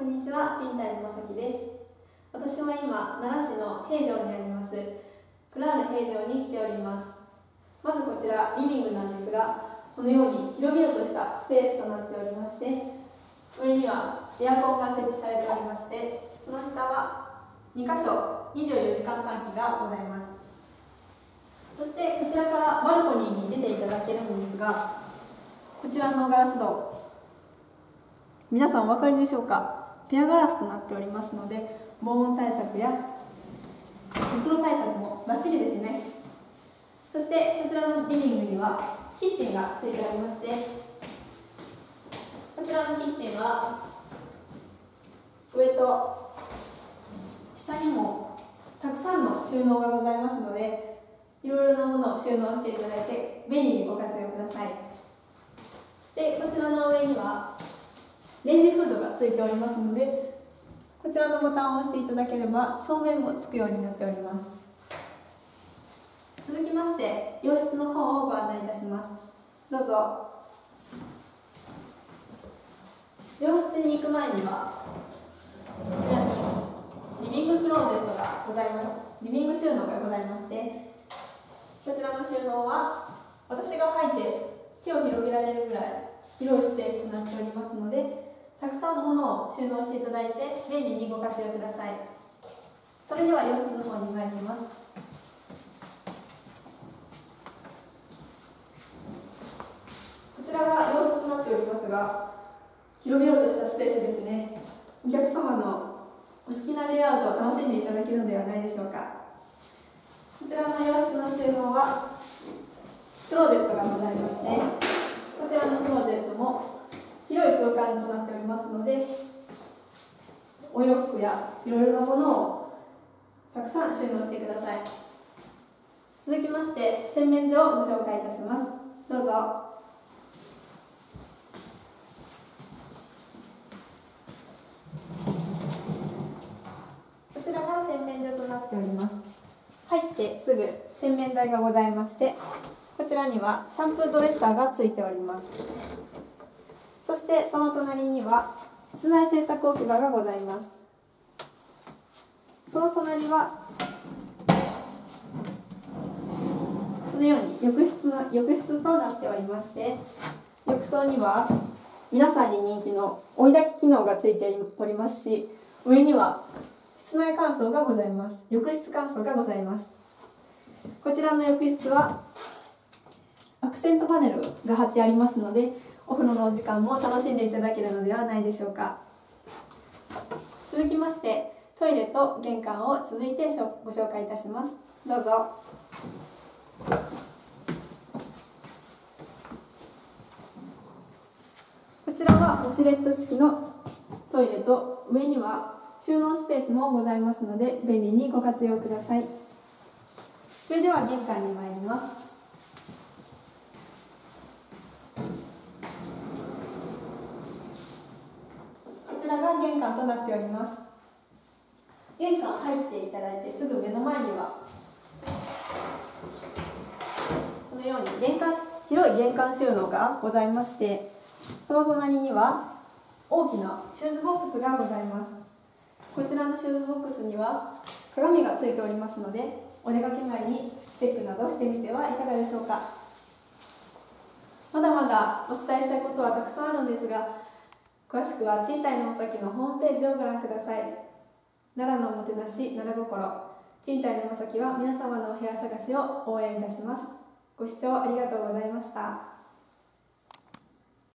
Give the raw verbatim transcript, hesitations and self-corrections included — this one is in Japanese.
んにちは、賃貸のまさきです。私は今、奈良市の平城にあります、クラール平城に来ております。まずこちら、リビングなんですが、このように広々としたスペースとなっておりまして、上にはエアコンが設置されておりまして、その下はにかしょにじゅうよじかん換気がございます。そしてこちらからバルコニーに出ていただけるんですが、こちらのガラス戸、皆さんお分かりでしょうか。ペアガラスとなっておりますので、防音対策や熱漏対策もバッチリですね。そしてこちらのリビングにはキッチンがついておりまして、こちらのキッチンは上と下にもたくさんの収納がございますので、いろいろなものを収納していただいて便利にご活用ください。そしてこちらの上にはレンジフードがついておりますので、こちらのボタンを押していただければ照明もつくようになっております。続きまして洋室の方をご案内いたします。どうぞ。洋室に行く前にはこちらにリビングクローゼットがございます。リビング収納がございまして、こちらの収納は私が入って手を広げられるぐらい広いスペースとなっておりますので、たくさん物を収納していただいて便利にご活用ください。それでは洋室の方に参ります。こちらが洋室となっておりますが、広々としたスペースですね。お客様のお好きなレイアウトを楽しんでいただけるのではないでしょうか。こちらの洋室の収納はクローゼットがございまして、こちらのクローゼットも広い空間となっておりますので、お洋服やいろいろなものをたくさん収納してください。続きまして洗面所をご紹介いたします。どうぞ。こちらが洗面所となっております。入ってすぐ洗面台がございまして、こちらにはシャンプードレッサーがついております。そしてその隣には室内洗濯置き場がございます。その隣はこのように浴室の浴室となっておりまして、浴槽には皆さんに人気の追い焚き機能がついておりますし、上には室内乾燥がございます。浴室乾燥がございます。こちらの浴室はアクセントパネルが貼ってありますので、お風呂のお時間も楽しんでいただけるのではないでしょうか。続きましてトイレと玄関を続いてご紹介いたします。どうぞ。こちらはウォシュレット式のトイレと、上には収納スペースもございますので便利にご活用ください。それでは玄関に参ります。こちらが玄関となっております。玄関入っていただいてすぐ目の前にはこのように玄関広い玄関収納がございまして、その隣には大きなシューズボックスがございます。こちらのシューズボックスには鏡がついておりますので、お出かけ前にチェックなどしてみてはいかがでしょうか。まだまだお伝えしたいことはたくさんあるんですが、詳しくは賃貸のまさきのホームページをご覧ください。奈良のおもてなし、奈良心。賃貸のまさきは皆様のお部屋探しを応援いたします。ご視聴ありがとうございました。